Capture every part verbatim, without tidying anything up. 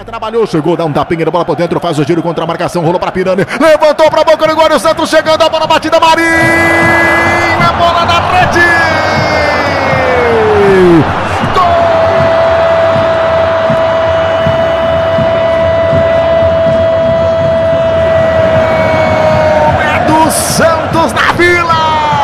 Trabalhou, chegou, dá um tapinha da bola por dentro, faz o giro contra a marcação, rolou pra Pirani, levantou pra boca do gol, o Santos chegando, a bola batida, Marinho, a bola na rede! Gol! É do Santos na Vila!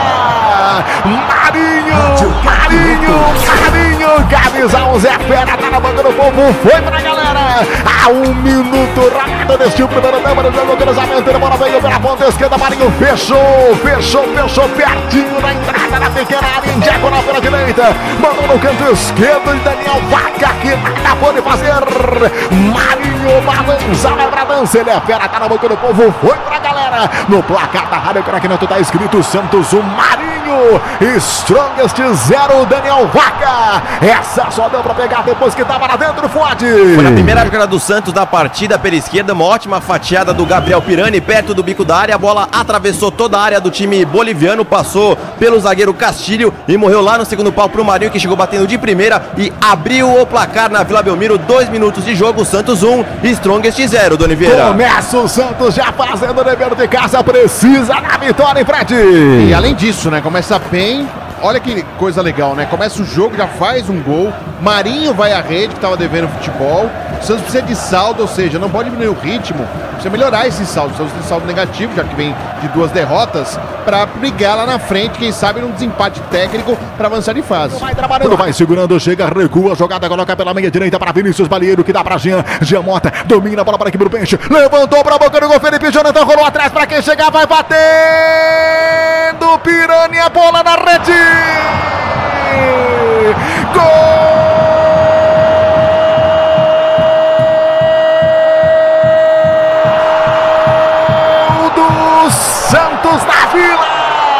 Marinho, Marinho, Marinho, camisa onze, é fera, tá na banca do povo, foi pra galera, a um minuto, rápido deste primeiro tempo do jogo, cruzamento, a bola veio pela ponta esquerda, Marinho fechou, fechou, fechou, pertinho da entrada da pequena área, em diagonal pela direita, mandou no canto esquerdo de Daniel Vaca, que nada pode fazer, Marinho balança, vai pra dança, ele é fera, tá na banca do povo, foi pra galera, no placar da Rádio Crackneto tá escrito Santos, o Marinho, Strongest zero, Daniel Vaca. Essa só deu pra pegar depois que tava lá dentro, Fuad. Foi a primeira jogada do Santos da partida pela esquerda, uma ótima fatiada do Gabriel Pirani perto do bico da área, a bola atravessou toda a área do time boliviano, passou pelo zagueiro Castilho e morreu lá no segundo pau pro Marinho, que chegou batendo de primeira e abriu o placar na Vila Belmiro. Dois minutos de jogo, Santos um, Strongest zero, Doni Vieira. Começa o Santos já fazendo o dever de casa, precisa da vitória, hein, Fred? E além disso, né, começa bem. Olha que coisa legal, né? Começa o jogo, já faz um gol. Marinho vai à rede, que estava devendo futebol. O Santos precisa de saldo, ou seja, não pode diminuir o ritmo. Precisa melhorar esse saldo. O Santos tem saldo negativo, já que vem de duas derrotas, para brigar lá na frente, quem sabe num desempate técnico para avançar de fase. Vai trabalhando, vai segurando, chega, recua, jogada, coloca pela meia direita para Vinícius Balieiro, que dá para Jean. Jean Mota domina a bola para a equipe do Peixe. Levantou para a boca do gol, Felipe Jonathan rolou atrás para quem chegar, vai batendo. Pirani, a bola na rede. Gol do Santos na Vila!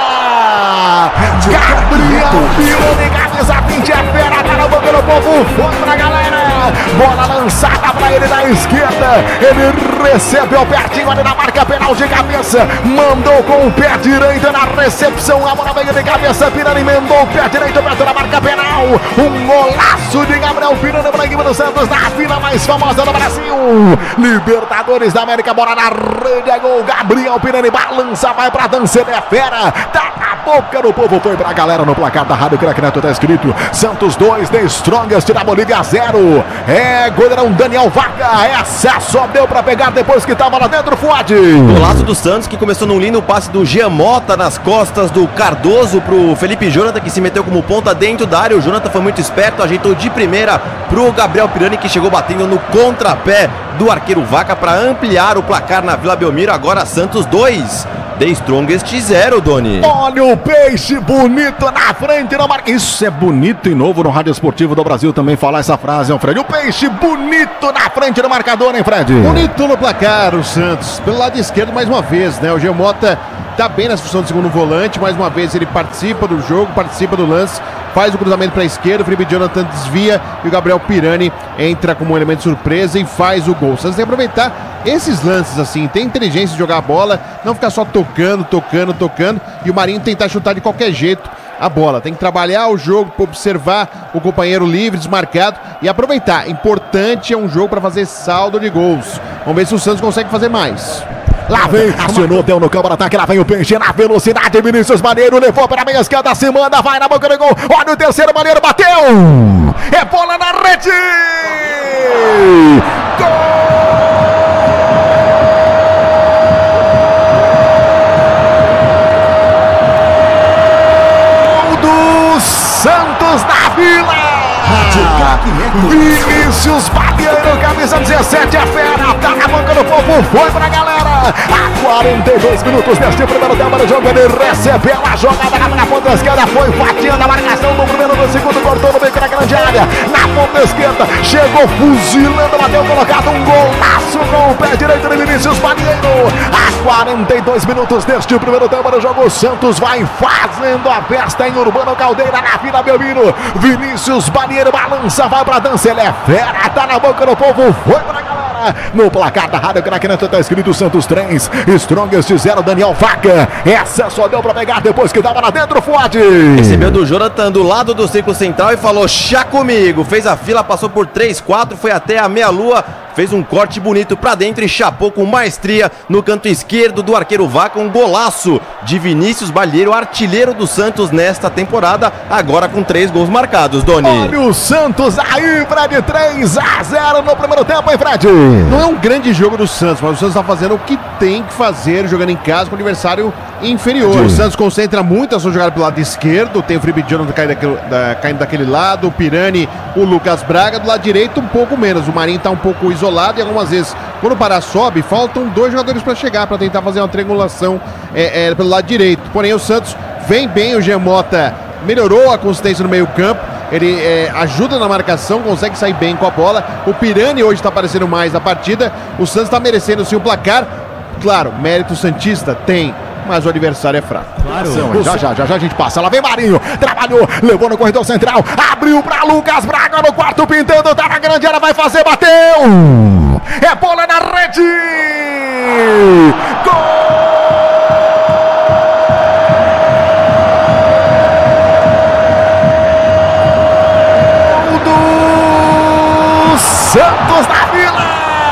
Gabriel Pirani, camisa vinte, é fera, tá na boca do povo, foi pra galera! Bola lançada pra ele na esquerda, ele recebeu pertinho ali na marca penal de cabeça, mandou com o pé direito na recepção, a bola veio de cabeça, Pirani emendou o pé direito perto da marca penal, um golaço de Gabriel Pirani pra equipe do Santos na Vila mais famosa do Brasil, Libertadores da América, bola na rede, é gol, Gabriel Pirani balança, vai pra dança, ele é fera, tá na boca do povo, foi pra galera no placar da Rádio Crackneto, tá escrito Santos dois, The Strongest da Bolívia zero, é goleirão Daniel Vaca, essa só deu pra pegar depois que tava lá dentro, Fuad. Golaço do Santos, que começou num lindo passe do Jean Mota nas costas do Cardoso pro Felipe Jonathan, que se meteu como ponta dentro da área, o Jonathan foi muito esperto, ajeitou de primeira pro Gabriel Pirani, que chegou batendo no contrapé do arqueiro Vaca para ampliar o placar na Vila Belmiro, agora Santos dois. The Strongest zero, Doni. Olha o Peixe bonito na frente da marca. Isso é bonito e novo no Rádio Esportivo do Brasil também falar essa frase, hein, Fred? O Peixe bonito na frente do marcador, hein, Fred? Bonito no placar, o Santos. Pelo lado esquerdo, mais uma vez, né? O Jean Mota tá bem na função de segundo volante. Mais uma vez ele participa do jogo, participa do lance. Faz o cruzamento para a esquerda, o Felipe Jonathan desvia e o Gabriel Pirani entra como um elemento de surpresa e faz o gol. O Santos tem que aproveitar esses lances assim, tem inteligência de jogar a bola, não ficar só tocando, tocando, tocando e o Marinho tentar chutar de qualquer jeito a bola. Tem que trabalhar o jogo, observar o companheiro livre, desmarcado e aproveitar. Importante, é um jogo para fazer saldo de gols. Vamos ver se o Santos consegue fazer mais. Lá vem, acionou, deu no campo de ataque, lá vem o Peixe na velocidade, Vinícius Balieiro, levou para a meia esquerda, se manda, vai na boca do gol, olha o terceiro, Balieiro bateu, é bola na rede, gol do Santos na Vila. Vinícius Balieiro, camisa dezessete, é fera, tá na banca do povo, foi pra galera. A quarenta e dois minutos deste primeiro tempo do jogo, ele recebeu a jogada na ponta esquerda, foi fatiando a marcação do primeiro do segundo, cortou no meio da grande área, na ponta esquerda, chegou fuzilando, bateu colocado um golaço com o pé direito de Vinícius Balieiro. A quarenta e dois minutos deste primeiro tempo do jogo, o Santos vai fazendo a festa em Urbano Caldeira, na Vila Belmiro. Vinícius Balieiro balança, vai pra dança, ele é fera, tá na boca do povo, foi pra galera. No placar da Rádio Crackneto tá escrito Santos três, Strongest zero, Daniel Vaca. Essa só deu pra pegar depois que tava lá dentro, Fuad. Recebeu do Jonathan do lado do círculo central e falou, chá comigo. Fez a fila, passou por três, quatro, foi até a meia-lua, fez um corte bonito pra dentro e chapou com maestria no canto esquerdo do arqueiro Vaca, um golaço de Vinícius Balheiro, artilheiro do Santos nesta temporada, agora com três gols marcados, Doni. Olha o Santos aí, Fred, três a zero no primeiro tempo, hein, Fred? Não é um grande jogo do Santos, mas o Santos está fazendo o que tem que fazer, jogando em casa com o adversário inferior. Sim. O Santos concentra muito a sua jogada pelo lado esquerdo, tem o Felipe Jonathan caindo daquele, da, caindo daquele lado, o Pirani, o Lucas Braga, do lado direito um pouco menos, o Marinho está um pouco isolado e algumas vezes, quando o Pará sobe, faltam dois jogadores para chegar, para tentar fazer uma triangulação é, é, pelo lado direito. Porém, o Santos vem bem, o Giamota melhorou a consistência no meio campo, ele é, ajuda na marcação, consegue sair bem com a bola. O Pirani hoje está aparecendo mais na partida. O Santos está merecendo sim o placar. Claro, mérito santista tem, mas o adversário é fraco. Claro. Já, já, já, já a gente passa. Lá vem Marinho, trabalhou, levou no corredor central, abriu para Lucas Braga no quarto, pintando, tá na grande área, vai fazer, bateu! É bola na rede! Gol! Santos da Vila!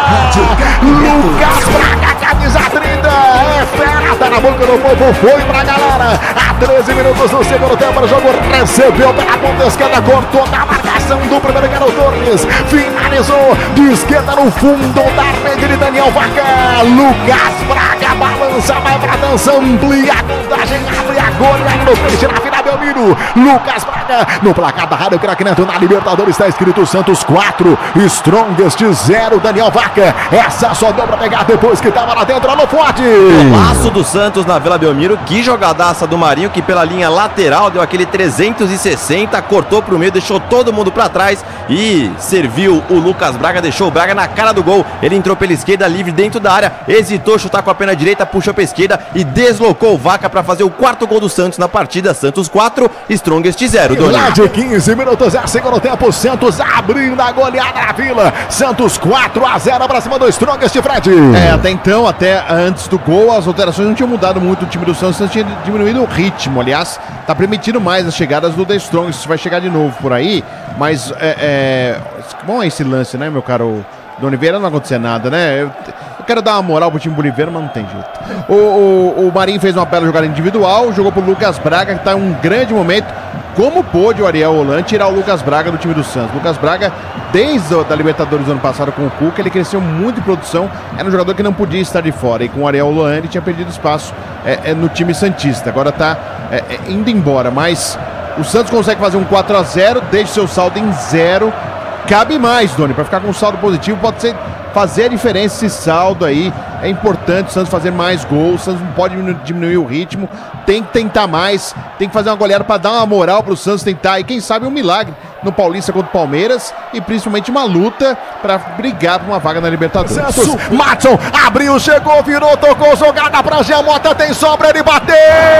Lucas Braga, camisa trinta, é fera, tá na boca do povo, foi pra galera. Há treze minutos do segundo tempo, o jogo recebeu pela ponta esquerda, cortou da marcação do primeiro Carol Torres, finalizou de esquerda no fundo da rede de Daniel Vaca. Lucas Braga balança, vai pra dança, amplia a contagem, abre a goleada no peixe na Vila Belmiro. Lucas Braga no placar da Rádio Craque Neto na Libertadores está escrito Santos quatro, Strongest zero, Daniel Vaca. Essa só deu pra pegar depois que tava lá dentro, alô forte! Laço do Santos na Vila Belmiro, que jogadaça do Marinho, que pela linha lateral deu aquele trezentos e sessenta, cortou pro meio, deixou todo mundo pra trás e serviu o Lucas Braga, deixou o Braga na cara do gol. Ele entrou pela esquerda, livre dentro da área, hesitou chutar com a perna direita, puxou pra esquerda e deslocou o Vaca pra fazer o quarto gol do Santos na partida. Santos quatro, Strongest zero. Lá de quinze minutos, é segundo tempo, Santos abrindo a goleada na Vila. Santos quatro a zero pra cima do Strongest, Fred. É, até então, até antes do gol, as alterações não tinham mudado muito o time do Santos, tinha diminuído o ritmo. Aliás, tá permitindo mais as chegadas do The Strongest, vai chegar de novo por aí, mas é, é... bom é esse lance, né, meu caro do Oliveira, não acontecer nada, né? Eu, eu quero dar uma moral pro time do Oliveira, mas não tem jeito. O, o, o Marinho fez uma bela jogada individual, jogou pro Lucas Braga, que tá em um grande momento. Como pôde o Ariel Holan tirar o Lucas Braga do time do Santos? Lucas Braga, desde a Libertadores do ano passado com o Cuca, ele cresceu muito em produção, era um jogador que não podia estar de fora, e com o Ariel Holan ele tinha perdido espaço é, é, no time santista, agora tá é, é, indo embora, mas o Santos consegue fazer um quatro a zero, deixa seu saldo em zero, cabe mais, Doni, para ficar com um saldo positivo, pode ser fazer a diferença esse saldo aí, é importante o Santos fazer mais gols, o Santos não pode diminuir, diminuir o ritmo, tem que tentar mais, tem que fazer uma goleada para dar uma moral pro Santos tentar, e quem sabe um milagre no Paulista contra o Palmeiras, e principalmente uma luta para brigar por uma vaga na Libertadores. Santos, Matson, abriu, chegou, virou, tocou, jogada pra Giamota, tem sobra, ele bateu!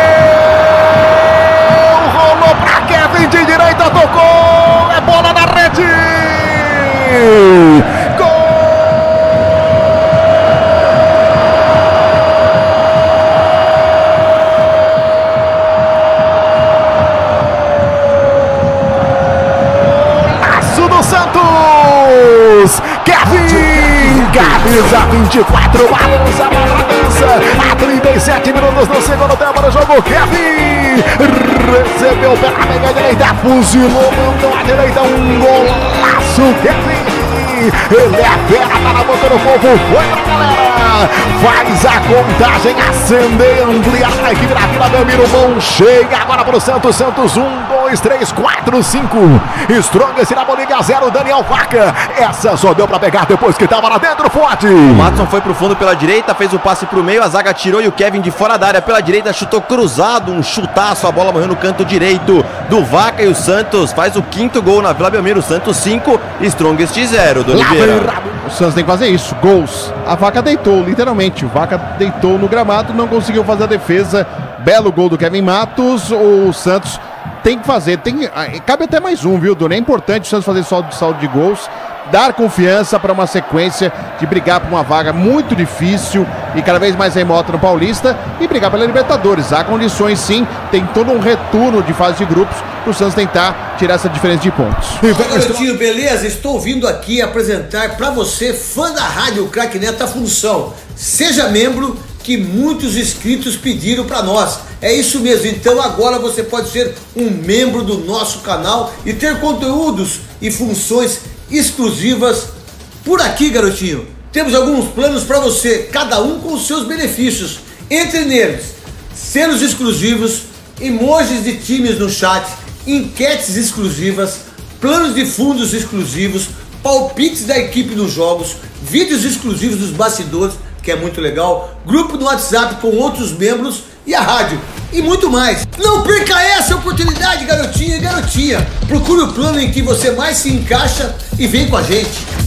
Rolou pra Kevin de direita, tocou, é bola na rede! Gol! Santos, Kevin, camisa vinte e quatro, balança a bola, dança, a trinta e sete minutos do segundo tempo do jogo, Kevin recebeu pela meia direita, fuzilou, mandou à direita, um golaço, Kevin, ele é fera, tá na boca do povo, foi pra galera, faz a contagem, acender, ampliar a equipe da Vila Belmiro, mão chega agora pro Santos, Santos um, dois, três, quatro, cinco, Strongest na Bolívia zero, Daniel Vaca, essa só deu pra pegar depois que tava lá dentro, forte. O Matson foi pro fundo pela direita, fez o passe pro meio, a zaga tirou e o Kevin de fora da área pela direita chutou cruzado, um chutaço, a bola morreu no canto direito do Vaca e o Santos faz o quinto gol na Vila Belmiro, Santos cinco, Strongest zero, do Oliveira. O Santos tem que fazer isso, gols. A Vaca deitou, literalmente, o Vaca deitou no gramado, não conseguiu fazer a defesa, belo gol do Kevin Matos, o Santos tem que fazer, tem, cabe até mais um, viu, Dona? É importante o Santos fazer saldo, saldo de gols, dar confiança para uma sequência de brigar por uma vaga muito difícil e cada vez mais remota no Paulista e brigar pela Libertadores. Há condições sim, tem todo um retorno de fase de grupos para o Santos tentar tirar essa diferença de pontos. Fala, garotinho, beleza? Estou vindo aqui apresentar para você, fã da Rádio Craque Neto, a função Seja Membro, que muitos inscritos pediram para nós. É isso mesmo, então agora você pode ser um membro do nosso canal e ter conteúdos e funções exclusivas por aqui, garotinho. Temos alguns planos para você, cada um com os seus benefícios. Entre neles, selos exclusivos, emojis de times no chat, enquetes exclusivas, planos de fundos exclusivos, palpites da equipe nos jogos, vídeos exclusivos dos bastidores, que é muito legal, grupo no WhatsApp com outros membros e a rádio e muito mais. Não perca essa oportunidade, garotinho e garotinha. Procure o plano em que você mais se encaixa e vem com a gente.